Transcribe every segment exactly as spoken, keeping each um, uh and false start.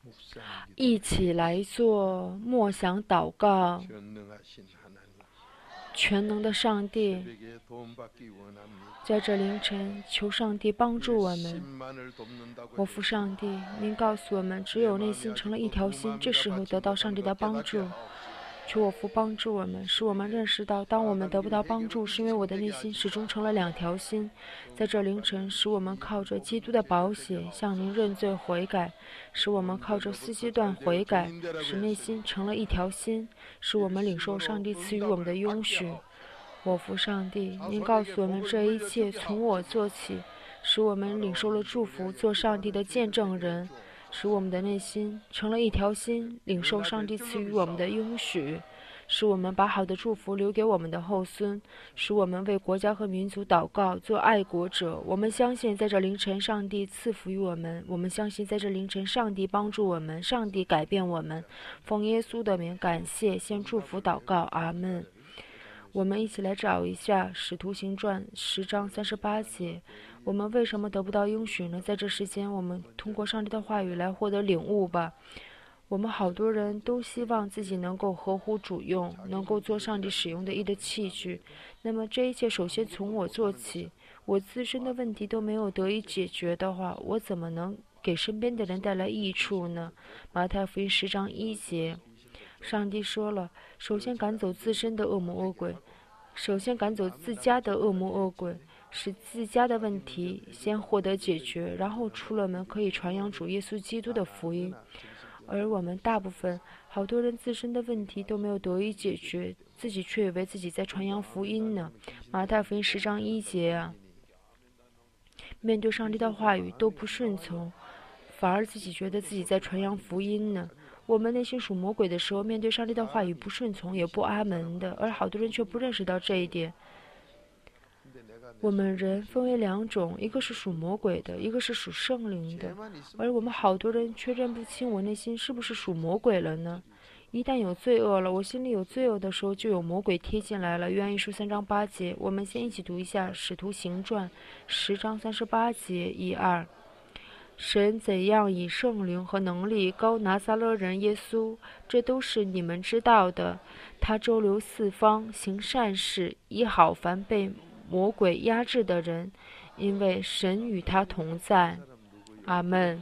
一起来做默想祷告。全能的上帝，在这凌晨，求上帝帮助我们。我父上帝，您告诉我们，只有内心成了一条心，这时候得到上帝的帮助。求我父帮助我们，使我们认识到，当我们得不到帮助，是因为我的内心始终成了两条心。在这凌晨，使我们靠着基督的宝血向您认罪悔改，使我们靠着四阶段悔改，使内心成了一条心，使我们领受上帝赐予我们的应许。我父上帝，您告诉我们，这一切从我做起，使我们领受了祝福，做上帝的见证人，使我们的内心成了一条心，领受上帝赐予我们的应许，使我们把好的祝福留给我们的后孙，使我们为国家和民族祷告，做爱国者。我们相信在这凌晨，上帝赐福于我们，我们相信在这凌晨，上帝帮助我们，上帝改变我们。奉耶稣的名感谢，先祝福祷告，阿们。我们一起来找一下《使徒行传》十章三十八节。我们为什么得不到应许呢？在这时间，我们通过上帝的话语来获得领悟吧。我们好多人都希望自己能够合乎主用，能够做上帝使用的一的器具。那么这一切首先从我做起。我自身的问题都没有得以解决的话，我怎么能给身边的人带来益处呢？马太福音十章一节。上帝说了，首先赶走自身的恶魔恶鬼，首先赶走自家的恶魔恶鬼，使自家的问题先获得解决，然后出了门可以传扬主耶稣基督的福音。而我们大部分好多人自身的问题都没有得以解决，自己却以为自己在传扬福音呢。马太福音十章一节啊，面对上帝的话语都不顺从，反而自己觉得自己在传扬福音呢。我们内心属魔鬼的时候，面对上帝的话语不顺从也不阿门的，而好多人却不认识到这一点。我们人分为两种，一个是属魔鬼的，一个是属圣灵的，而我们好多人却认不清我内心是不是属魔鬼了呢？一旦有罪恶了，我心里有罪恶的时候，就有魔鬼贴进来了。约翰一书三章八节，我们先一起读一下《使徒行传》十章三十八节，一二。神怎样以圣灵和能力膏拿撒勒人耶稣，这都是你们知道的。他周流四方，行善事，医好凡被魔鬼压制的人，因为神与他同在。阿们。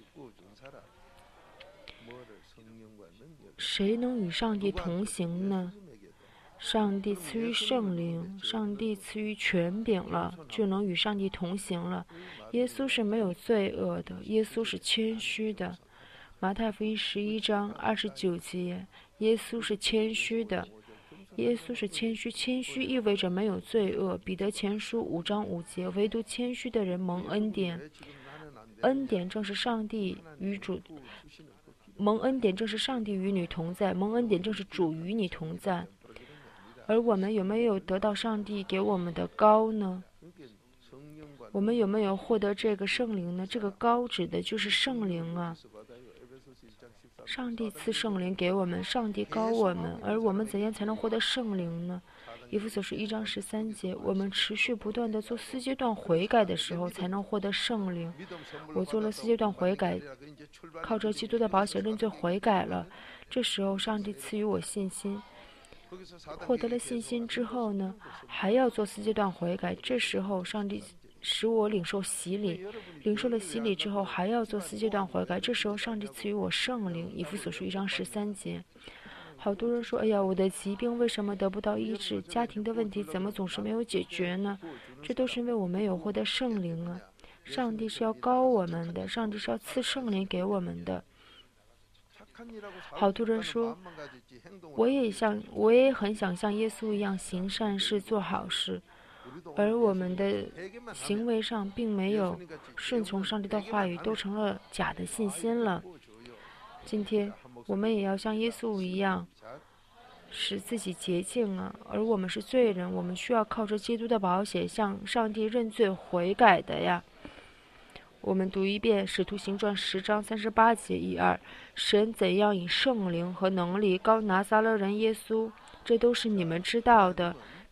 谁能与上帝同行呢？上帝赐予圣灵，上帝赐予权柄了，就能与上帝同行了。耶稣是没有罪恶的，耶稣是谦虚的。马太福音十一章二十九节，耶稣是谦虚的。耶稣是谦虚，谦虚意味着没有罪恶。彼得前书五章五节，唯独谦虚的人蒙恩典。恩典正是上帝与主，蒙恩典正是上帝与你同在，蒙恩典正是主与你同在。而我们有没有得到上帝给我们的膏呢？我们有没有获得这个圣灵呢？这个膏指的就是圣灵啊。上帝赐圣灵给我们，上帝膏我们，而我们怎样才能获得圣灵呢？以弗所书一章十三节，我们持续不断的做四阶段悔改的时候，才能获得圣灵。我做了四阶段悔改，靠着基督的宝血认罪悔改了，这时候上帝赐予我信心。获得了信心之后呢，还要做四阶段悔改，这时候上帝使我领受洗礼，领受了洗礼之后还要做四阶段悔改，这时候上帝赐予我圣灵。以弗所书一章十三节。好多人说，哎呀，我的疾病为什么得不到医治？家庭的问题怎么总是没有解决呢？这都是因为我没有获得圣灵啊。上帝是要膏我们的，上帝是要赐圣灵给我们的。好多人说，我也想，我也很想像耶稣一样行善事、做好事，而我们的行为上并没有顺从上帝的话语，都成了假的信心了。今天我们也要像耶稣一样，使自己洁净啊！而我们是罪人，我们需要靠着基督的宝血向上帝认罪悔改的呀。我们读一遍《使徒行传》十章三十八节一二，神怎样以圣灵和能力膏拿撒勒人耶稣，这都是你们知道的。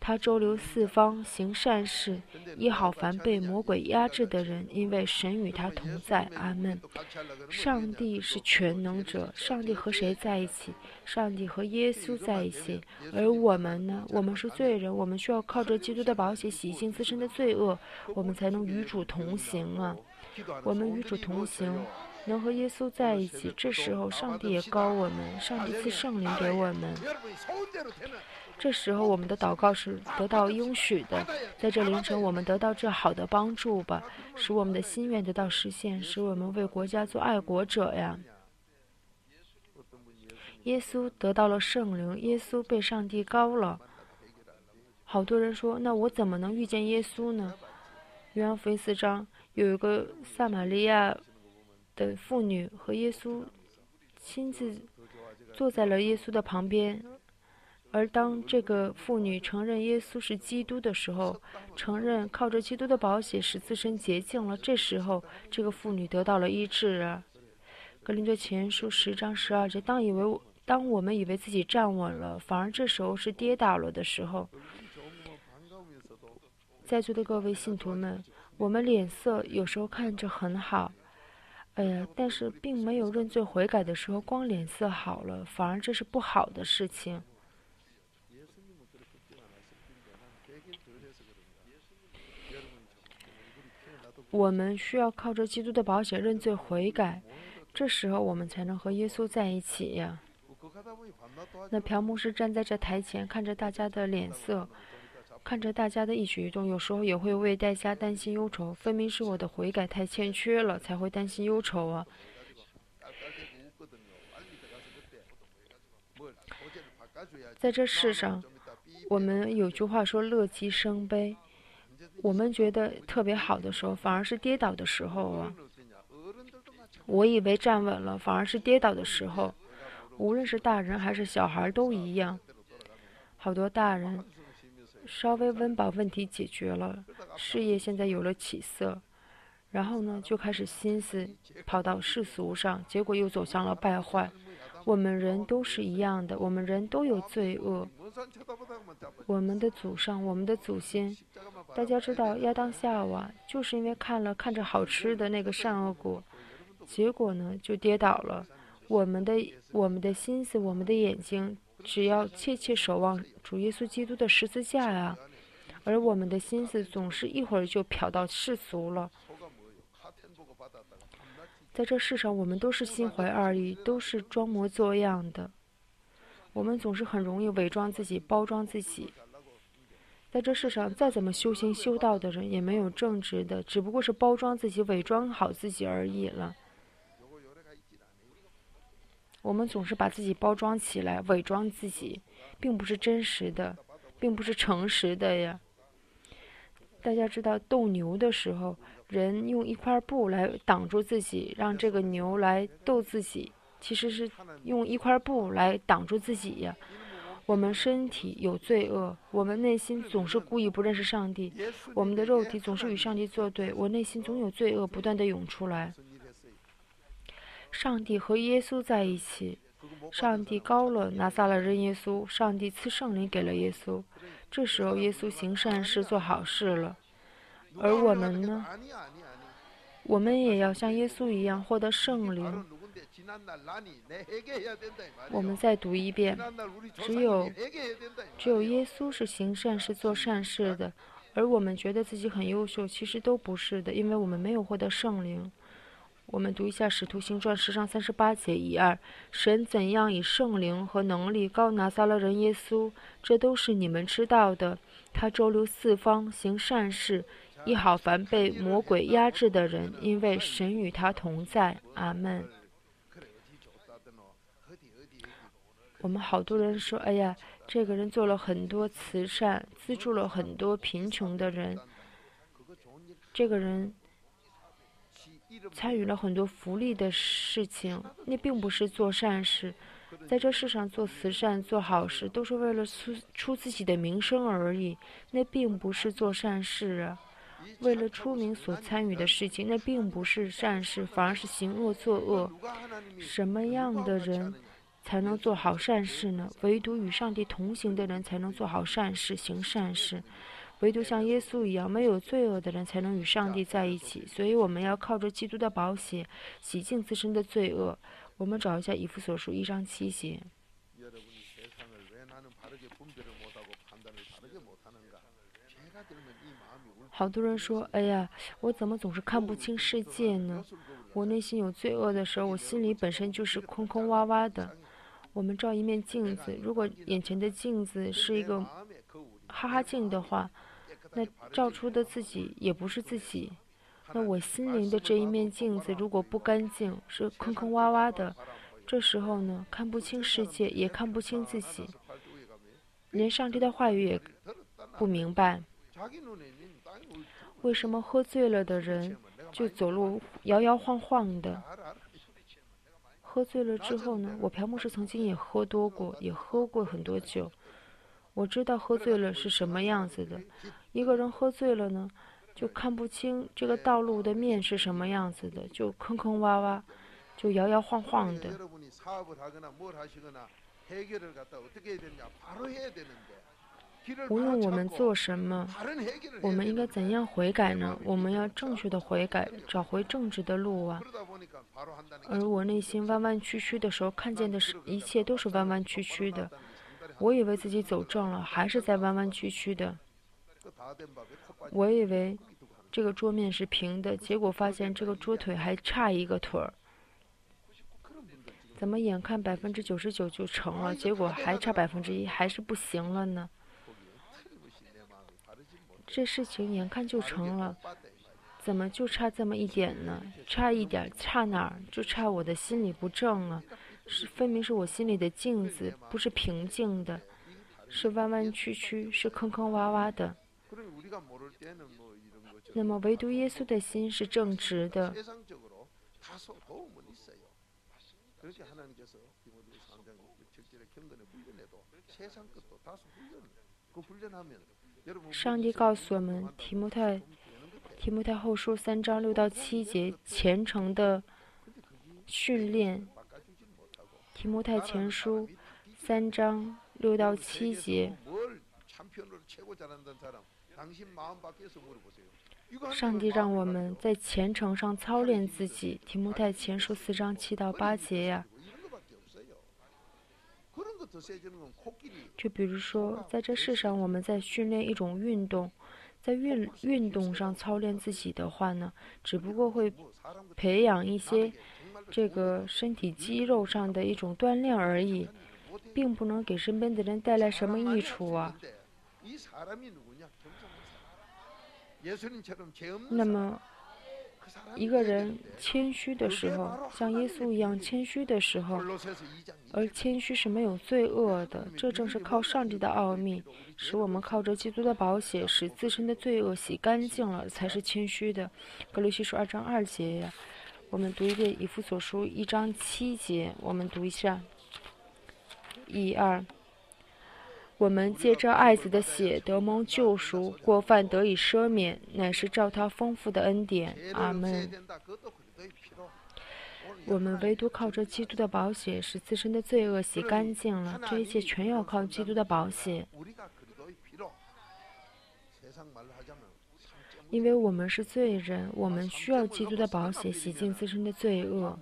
他周流四方，行善事，医好凡被魔鬼压制的人，因为神与他同在。阿门。上帝是全能者，上帝和谁在一起？上帝和耶稣在一起。而我们呢？我们是罪人，我们需要靠着基督的宝血洗净自身的罪恶，我们才能与主同行啊！我们与主同行，能和耶稣在一起。这时候，上帝也膏我们，上帝赐圣灵给我们。这时候，我们的祷告是得到应许的。在这凌晨，我们得到这好的帮助吧，使我们的心愿得到实现，使我们为国家做爱国者呀。耶稣得到了圣灵，耶稣被上帝膏了。好多人说，那我怎么能遇见耶稣呢？约翰福音四章有一个撒玛利亚的妇女和耶稣亲自坐在了耶稣的旁边。而当这个妇女承认耶稣是基督的时候，承认靠着基督的宝血使自身洁净了，这时候这个妇女得到了医治啊。格林多前书十章十二节，当以为当我们以为自己站稳了，反而这时候是跌倒了的时候。在座的各位信徒们，我们脸色有时候看着很好，哎呀，但是并没有认罪悔改的时候，光脸色好了，反而这是不好的事情。我们需要靠着基督的宝血认罪悔改，这时候我们才能和耶稣在一起呀。那朴牧师站在这台前，看着大家的脸色，看着大家的一举一动，有时候也会为大家担心忧愁，分明是我的悔改太欠缺了，才会担心忧愁啊。在这世上，我们有句话说乐极生悲，我们觉得特别好的时候，反而是跌倒的时候啊。我以为站稳了，反而是跌倒的时候。无论是大人还是小孩都一样。好多大人稍微温饱问题解决了，事业现在有了起色，然后呢就开始心思跑到世俗上，结果又走向了败坏。我们人都是一样的，我们人都有罪恶。我们的祖上，我们的祖先，大家知道亚当夏娃就是因为看了看着好吃的那个善恶果，结果呢就跌倒了。我们的我们的心思，我们的眼睛，只要切切守望主耶稣基督的十字架啊，而我们的心思总是一会儿就瞟到世俗了。在这世上，我们都是心怀二意，都是装模作样的。我们总是很容易伪装自己，包装自己。在这世上，再怎么修行修道的人，也没有正直的，只不过是包装自己，伪装好自己而已了。我们总是把自己包装起来，伪装自己，并不是真实的，并不是诚实的呀。大家知道斗牛的时候，人用一块布来挡住自己，让这个牛来斗自己，其实是用一块布来挡住自己呀。我们身体有罪恶，我们内心总是故意不认识上帝，我们的肉体总是与上帝作对，我内心总有罪恶不断地涌出来。上帝和耶稣在一起，上帝膏了拿撒勒人耶稣，上帝赐圣灵给了耶稣。这时候耶稣行善事做好事了，而我们呢？我们也要像耶稣一样获得圣灵。我们再读一遍，只有只有耶稣是行善事做善事的，而我们觉得自己很优秀，其实都不是的，因为我们没有获得圣灵。我们读一下《使徒行传》十章三十八节一二，神怎样以圣灵和能力膏拿撒勒人耶稣，这都是你们知道的。他周流四方，行善事，医好凡被魔鬼压制的人，因为神与他同在。阿门。我们好多人说，哎呀，这个人做了很多慈善，资助了很多贫穷的人，这个人参与了很多福利的事情，那并不是做善事。在这世上做慈善做好事都是为了出出自己的名声而已，那并不是做善事啊。为了出名所参与的事情，那并不是善事，反而是行恶作恶。什么样的人才能做好善事呢？唯独与上帝同行的人才能做好善事，行善事。唯独像耶稣一样没有罪恶的人才能与上帝在一起。所以我们要靠着基督的宝血洗净自身的罪恶。我们找一下以弗所书一章七节。好多人说，哎呀，我怎么总是看不清世界呢？我内心有罪恶的时候，我心里本身就是空空洼洼的。我们照一面镜子，如果眼前的镜子是一个哈哈镜的话，那照出的自己也不是自己。那我心灵的这一面镜子如果不干净，是空空洼洼的，这时候呢，看不清世界，也看不清自己，连上帝的话语也不明白。为什么喝醉了的人就走路摇摇晃晃的？喝醉了之后呢，我朴牧师曾经也喝多过，也喝过很多酒。我知道喝醉了是什么样子的。一个人喝醉了呢，就看不清这个道路的面是什么样子的，就坑坑洼洼，就摇摇晃晃的。无论我们做什么，我们应该怎样悔改呢？我们要正确的悔改，找回正直的路啊。而我内心弯弯曲曲的时候，看见的是一切都是弯弯曲曲的。我以为自己走正了，还是在弯弯曲曲的。我以为这个桌面是平的，结果发现这个桌腿还差一个腿儿。怎么眼看百分之九十九就成了，结果还差百分之一，还是不行了呢？这事情眼看就成了，怎么就差这么一点呢？差一点，差哪儿？就差我的心里不正了。是分明是我心里的镜子不是平静的，是弯弯曲曲，是坑坑洼洼的。那么唯独耶稣的心是正直的。上帝告诉我们，提摩太提摩太后书三章六到七节虔诚的训练。提摩太前书三章六到七节。上帝让我们在虔诚上操练自己。提摩太前书四章七到八节呀。就比如说，在这世上我们在训练一种运动，在运运动上操练自己的话呢，只不过会培养一些这个身体肌肉上的一种锻炼而已，并不能给身边的人带来什么益处啊。那么一个人谦虚的时候，像耶稣一样谦虚的时候，而谦虚是没有罪恶的，这正是靠上帝的奥秘，使我们靠着基督的宝血，使自身的罪恶洗干净了，才是谦虚的。格罗西书二章二节呀，我们读一遍以弗所书一章七节，我们读一下，一二。我们借着爱子的血得蒙救赎，过犯得以赦免，乃是照他丰富的恩典。阿们。我们唯独靠着基督的宝血，使自身的罪恶洗干净了，这一切全要靠基督的宝血。因为我们是罪人，我们需要基督的宝血洗净自身的罪恶。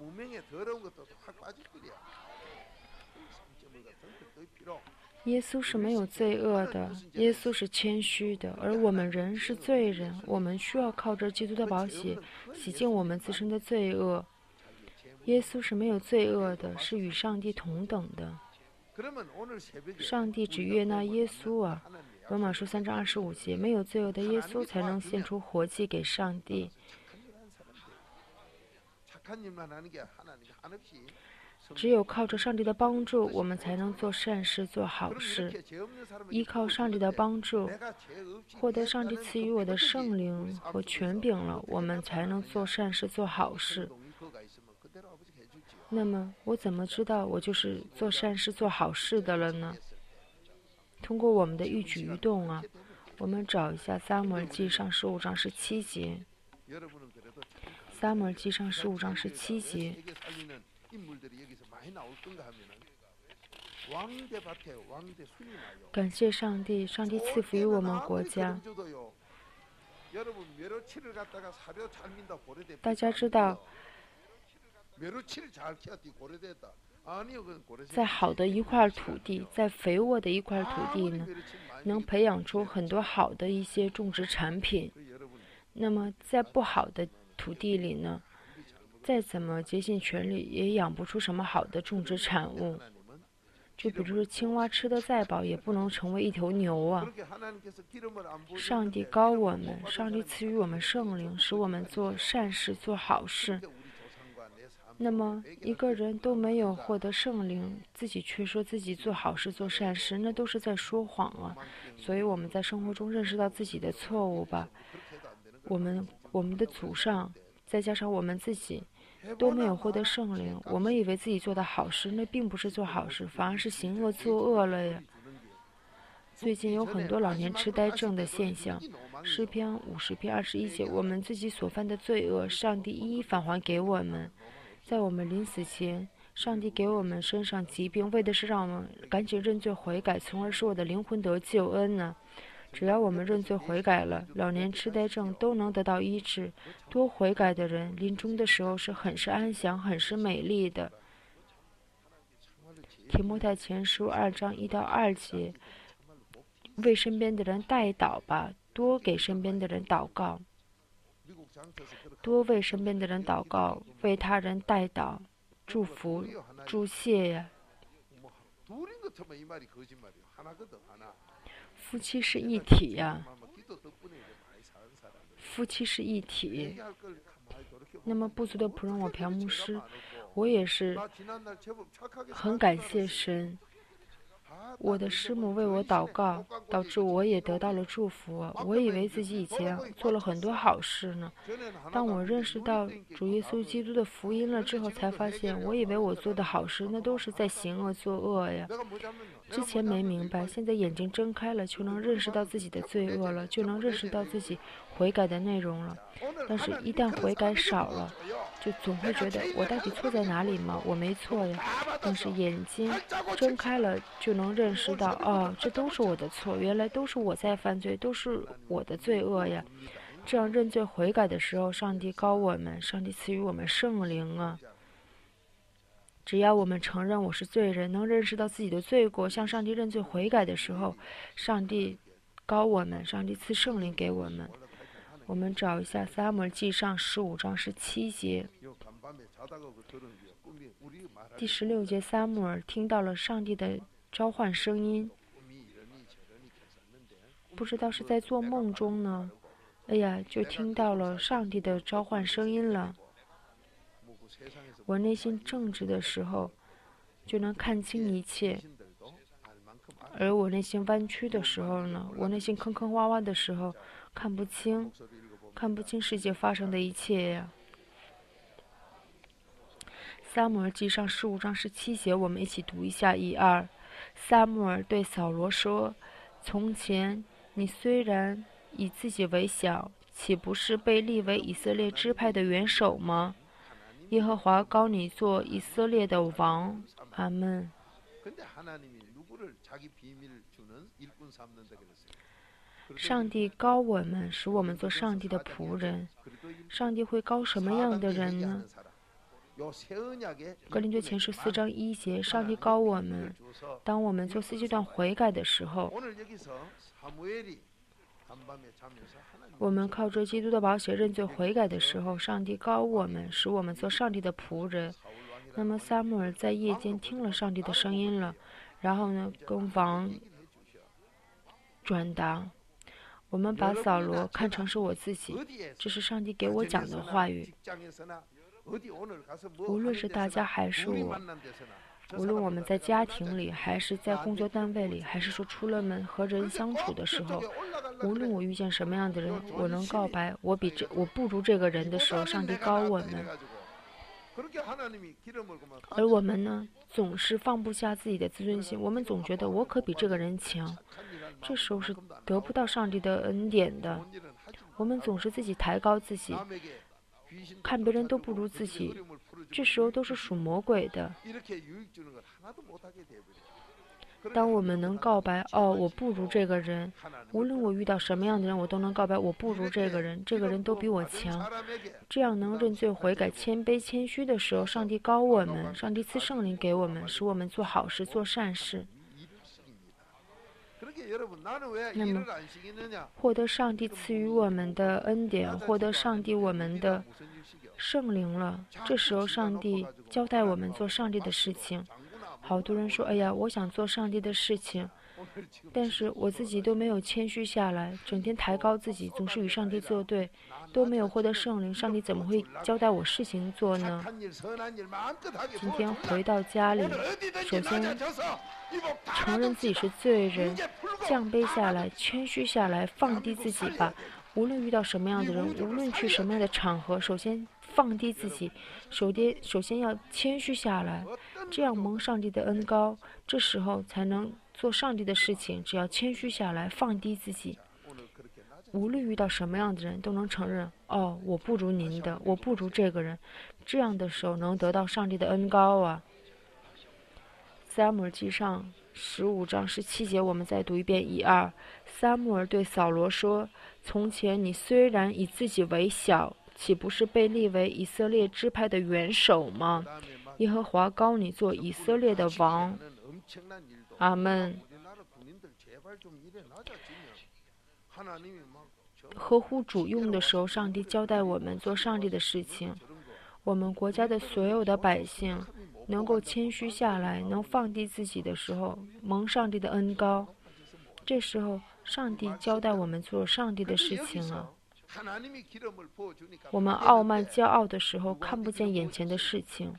耶稣是没有罪恶的，耶稣是谦虚的，而我们人是罪人，我们需要靠着基督的宝血洗净我们自身的罪恶。耶稣是没有罪恶的，是与上帝同等的。上帝只悦纳耶稣啊，罗马书三章二十五节，没有罪恶的耶稣才能献出活祭给上帝。只有靠着上帝的帮助，我们才能做善事、做好事。依靠上帝的帮助，获得上帝赐予我的圣灵和权柄了，我们才能做善事、做好事。那么，我怎么知道我就是做善事、做好事的了呢？通过我们的一举一动啊，我们找一下撒母耳记上十五章十七节。撒母耳记上十五章十七节。 感谢上帝，上帝赐福于我们国家。大家知道，在好的一块土地，在肥沃的一块土地呢，能培养出很多好的一些种植产品。那么在不好的土地里呢，再怎么竭尽全力也养不出什么好的种植产物。就比如说青蛙吃得再饱，也不能成为一头牛啊。上帝膏我们，上帝赐予我们圣灵，使我们做善事，做好事。那么一个人都没有获得圣灵，自己却说自己做好事做善事，那都是在说谎啊。所以我们在生活中认识到自己的错误吧。我们我们的祖上，再加上我们自己，都没有获得圣灵。我们以为自己做的好事，那并不是做好事，反而是行恶作恶了呀。最近有很多老年痴呆症的现象。诗篇五十篇二十一节，我们自己所犯的罪恶，上帝一一返还给我们。在我们临死前，上帝给我们身上疾病，为的是让我们赶紧认罪悔改，从而使我的灵魂得救恩呢。只要我们认罪悔改了，老年痴呆症都能得到医治。多悔改的人，临终的时候是很是安详，很是美丽的。提摩太前书二章一到二节，为身边的人代祷吧，多给身边的人祷告。多为身边的人祷告，为他人代祷，祝福、祝谢呀。夫妻是一体呀，夫妻是一体。那么不足的仆人我朴牧师，我也是很感谢神。我的师母为我祷告，导致我也得到了祝福。我以为自己以前做了很多好事呢。当我认识到主耶稣基督的福音了之后，才发现我以为我做的好事，那都是在行恶作恶呀。之前没明白，现在眼睛睁开了，就能认识到自己的罪恶了，就能认识到自己悔改的内容了。但是一旦悔改少了，就总会觉得我到底错在哪里吗？我没错呀。但是眼睛睁开了，就能认识到，哦，这都是我的错，原来都是我在犯罪，都是我的罪恶呀。这样认罪悔改的时候，上帝膏我们，上帝赐予我们圣灵啊。只要我们承认我是罪人，能认识到自己的罪过，向上帝认罪悔改的时候，上帝膏我们，上帝赐圣灵给我们。我们找一下撒母耳记上十五章十七节。第十六节，撒母耳听到了上帝的召唤声音，不知道是在做梦中呢，哎呀，就听到了上帝的召唤声音了。我内心正直的时候，就能看清一切；而我内心弯曲的时候呢，我内心坑坑洼洼的时候，看不清，看不清世界发生的一切呀。撒母耳记上十五章十七节，我们一起读一下一二。撒母耳对扫罗说：“从前你虽然以自己为小，岂不是被立为以色列支派的元首吗？耶和华膏你做以色列的王。”阿们。上帝膏我们，使我们做上帝的仆人。上帝会膏什么样的人呢？格林多前书四章一节，上帝膏我们，当我们做四阶段悔改的时候，我们靠着基督的宝血认罪悔改的时候，上帝膏我们，使我们做上帝的仆人。那么撒母耳在夜间听了上帝的声音了，然后呢，跟王转达。我们把扫罗看成是我自己，这是上帝给我讲的话语。无论是大家还是我，无论我们在家庭里，还是在工作单位里，还是说出了门和人相处的时候，无论我遇见什么样的人，我能告白我比这我不如这个人的时候，上帝膏我们。而我们呢，总是放不下自己的自尊心，我们总觉得我可比这个人强，这时候是得不到上帝的恩典的。我们总是自己抬高自己，看别人都不如自己，这时候都是属魔鬼的。 当我们能告白，哦，我不如这个人，无论我遇到什么样的人，我都能告白，我不如这个人，这个人都比我强。这样能认罪悔改、谦卑、谦虚的时候，上帝高我们，上帝赐圣灵给我们，使我们做好事、做善事。那么，获得上帝赐予我们的恩典，获得上帝我们的圣灵了，这时候上帝交代我们做上帝的事情。好多人说，哎呀，我想做上帝的事情，但是我自己都没有谦虚下来，整天抬高自己，总是与上帝作对，都没有获得圣灵，上帝怎么会交代我事情做呢？今天回到家里，首先承认自己是罪人，降卑下来，谦虚下来，放低自己吧。无论遇到什么样的人，无论去什么样的场合，首先放低自己，首先首先要谦虚下来，这样蒙上帝的恩膏，这时候才能做上帝的事情。只要谦虚下来，放低自己，无论遇到什么样的人，都能承认，哦，我不如您的，我不如这个人。这样的时候能得到上帝的恩膏啊。撒母耳记上十五章十七节，我们再读一遍一二。撒母耳对扫罗说：从前你虽然以自己为小，岂不是被立为以色列支派的元首吗？耶和华膏你做以色列的王。阿们。合乎主用的时候，上帝交代我们做上帝的事情。我们国家的所有的百姓能够谦虚下来，能放低自己的时候，蒙上帝的恩膏，这时候上帝交代我们做上帝的事情了。我们傲慢骄傲的时候，看不见眼前的事情，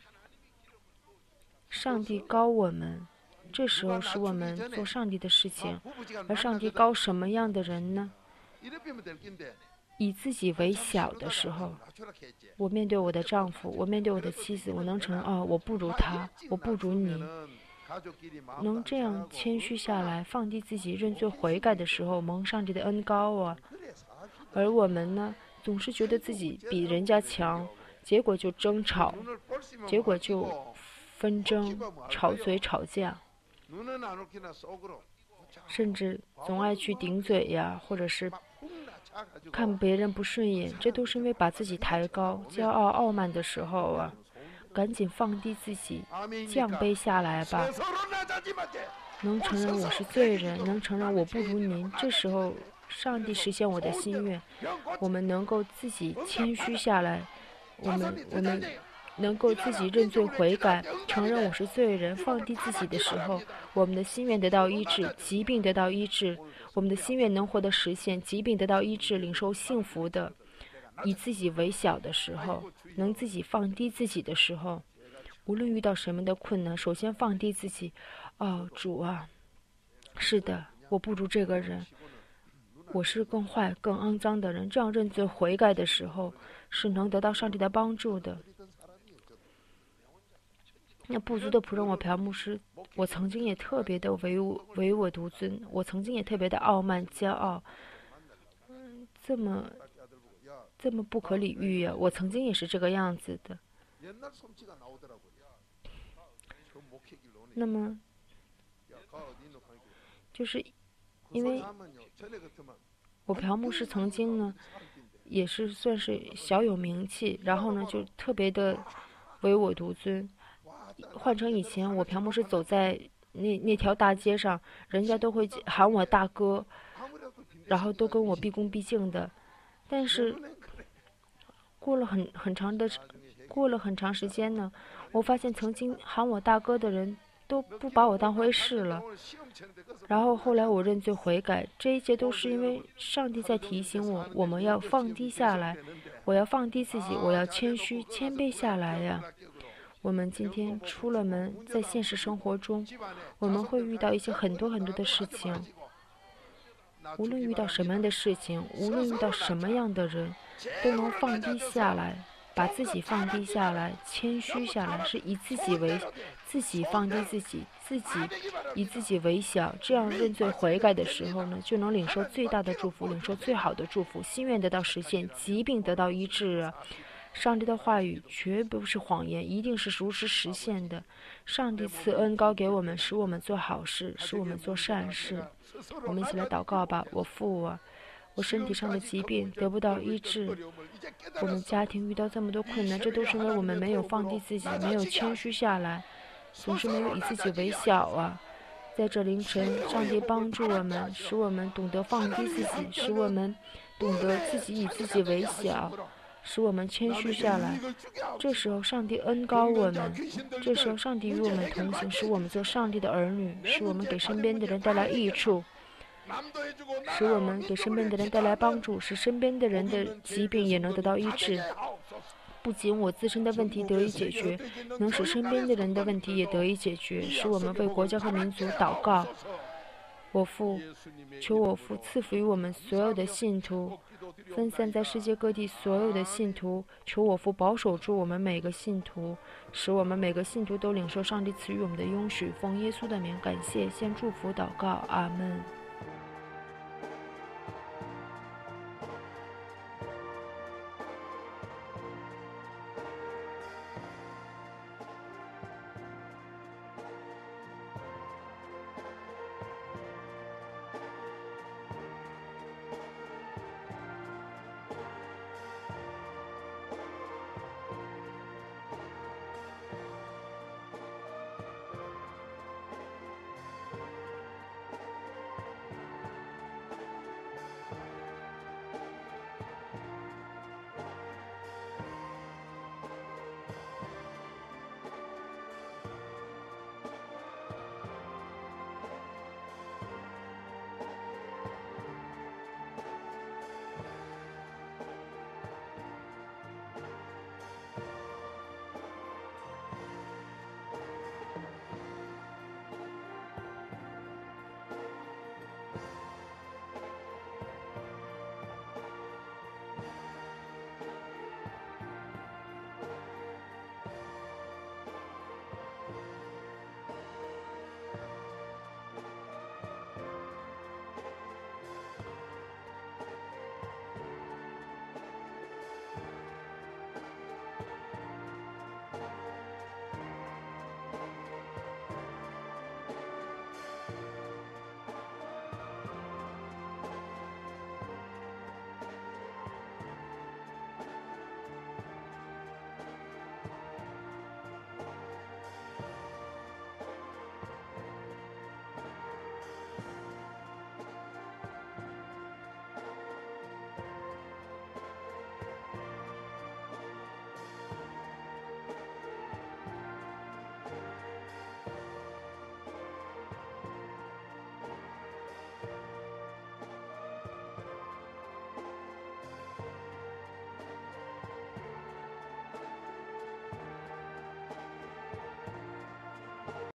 上帝膏我们，这时候使我们做上帝的事情。而上帝膏什么样的人呢？以自己为小的时候，我面对我的丈夫，我面对我的妻子，我能承认，哦，我不如他，我不如你。能这样谦虚下来，放低自己，认罪悔改的时候，蒙上帝的恩膏啊。而我们呢，总是觉得自己比人家强，结果就争吵，结果就纷争、吵嘴、吵架，甚至总爱去顶嘴呀，或者是看别人不顺眼，这都是因为把自己抬高、骄傲、傲慢的时候啊。赶紧放低自己，降卑下来吧。能承认我是罪人，能承认我不如您，这时候上帝实现我的心愿。我们能够自己谦虚下来，我们我们能够自己认罪悔改，承认我是罪人，放低自己的时候，我们的心愿得到医治，疾病得到医治，我们的心愿能获得实现，疾病得到医治，领受幸福的。以自己为小的时候，能自己放低自己的时候，无论遇到什么的困难，首先放低自己。哦，主啊，是的，我不如这个人，我是更坏、更肮脏的人。这样认罪悔改的时候，是能得到上帝的帮助的。那不足的仆人我朴牧师，我曾经也特别的唯我唯我独尊，我曾经也特别的傲慢骄傲，嗯，这么这么不可理喻呀！我曾经也是这个样子的。那么，就是因为我朴牧师曾经呢，也是算是小有名气，然后呢就特别的唯我独尊。换成以前，我朴牧师走在那那条大街上，人家都会喊我大哥，然后都跟我毕恭毕敬的。但是过了很很长的过了很长时间呢，我发现曾经喊我大哥的人都不把我当回事了。然后后来我认罪悔改，这一切都是因为上帝在提醒我，我们要放低下来，我要放低自己，我要谦虚谦卑下来呀。我们今天出了门，在现实生活中，我们会遇到一些很多很多的事情。无论遇到什么样的事情，无论遇到什么样的人，都能放低下来，把自己放低下来，谦虚下来，是以自己为自己放低自己，自己以自己为小，这样认罪悔改的时候呢，就能领受最大的祝福，领受最好的祝福，心愿得到实现，疾病得到医治啊。 上帝的话语绝不是谎言，一定是如实实现的。上帝赐恩高给我们，使我们做好事，使我们做善事。我们一起来祷告吧。我父啊，我身体上的疾病得不到医治，我们家庭遇到这么多困难，这都是因为我们没有放低自己，没有谦虚下来，总是没有以自己为小啊。在这凌晨，上帝帮助我们，使我们懂得放低自己，使我们懂得自己以自己为小，使我们谦虚下来。这时候，上帝恩高我们；这时候，上帝与我们同行，使我们做上帝的儿女，使我们给身边的人带来益处，使我们给身边的人带来帮助，使身边的人的疾病也能得到医治。不仅我自身的问题得以解决，能使身边的人的问题也得以解决，使我们为国家和民族祷告。我父，求我父赐福于我们所有的信徒，分散在世界各地所有的信徒，求我父保守住我们每个信徒，使我们每个信徒都领受上帝赐予我们的应许。奉耶稣的名感谢，先祝福祷告，阿门。